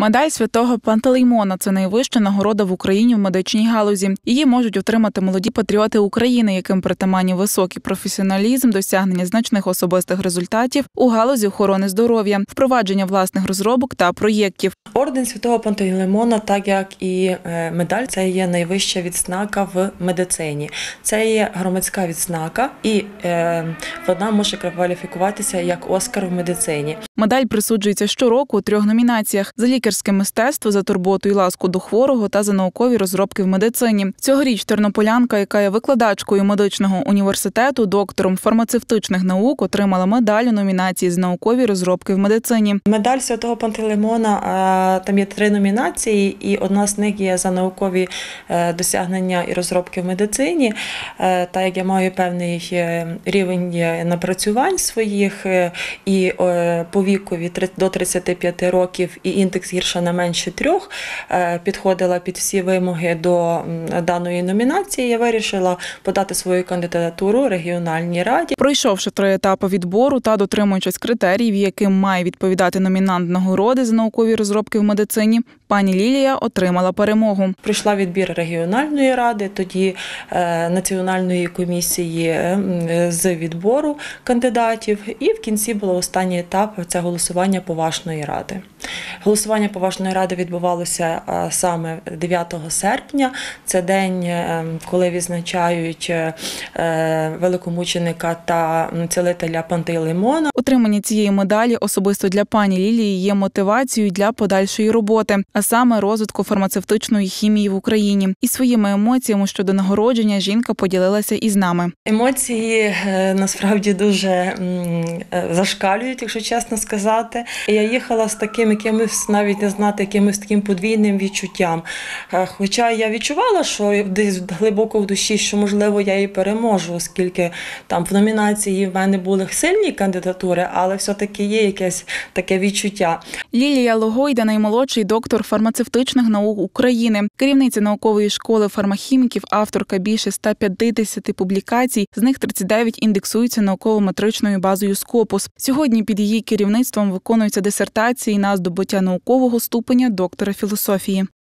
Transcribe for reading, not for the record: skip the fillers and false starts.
Медаль святого Пантелеймона – це найвища нагорода в Україні в медичній галузі. Її можуть отримати молоді патріоти України, яким притаманні високий професіоналізм, досягнення значних особистих результатів у галузі охорони здоров'я, впровадження власних розробок та проєктів. Орден святого Пантелеймона, так як і медаль, це є найвища відзнака в медицині. Це є громадська відзнака і вона може кваліфікуватися як Оскар в медицині. Медаль присуджується щороку у 3 номінаціях – за лікарське мистецтво, за турботу і ласку до хворого та за наукові розробки в медицині. Цьогоріч тернополянка, яка є викладачкою медичного університету, доктором фармацевтичних наук, отримала медаль у номінації з наукові розробки в медицині. Медаль святого Пантелеймона, там є 3 номінації, і одна з них є за наукові досягнення і розробки в медицині. Так як я маю певний рівень напрацювань своїх і по вікові до 35 років і індекс гірше не менше 3, підходила під всі вимоги до даної номінації, я вирішила подати свою кандидатуру регіональній раді. Пройшовши 3 етапи відбору та дотримуючись критеріїв, яким має відповідати номінант нагороди за наукові розробки в медицині, пані Лілія отримала перемогу. Пройшла відбір регіональної ради, тоді національної комісії з відбору кандидатів, і в кінці був останній етап – це голосування поважної ради. Голосування поважної ради відбувалося саме 9 серпня. Це день, коли відзначають великомученика та цілителя Пантелеймона. Отримання цієї медалі особисто для пані Лілії є мотивацією для подальшої роботи, а саме розвитку фармацевтичної хімії в Україні. І своїми емоціями щодо нагородження жінка поділилася із нами. Емоції насправді дуже зашкалюють, якщо чесно сказати. Я їхала з таким якимось, навіть не знати, якимось таким подвійним відчуттям. Хоча я відчувала, що десь глибоко в душі, що можливо я і переможу, оскільки там в номінації в мене були сильні кандидатури, але все-таки є якесь таке відчуття. Лілія Логойда – наймолодший доктор фармацевтичних наук України, керівниця наукової школи фармахіміків, авторка більше 150 публікацій, з них 39 індексуються науково-метричною базою Scopus. Сьогодні під її керівництвом виконуються дисертації на здобуття наукового ступеня доктора філософії.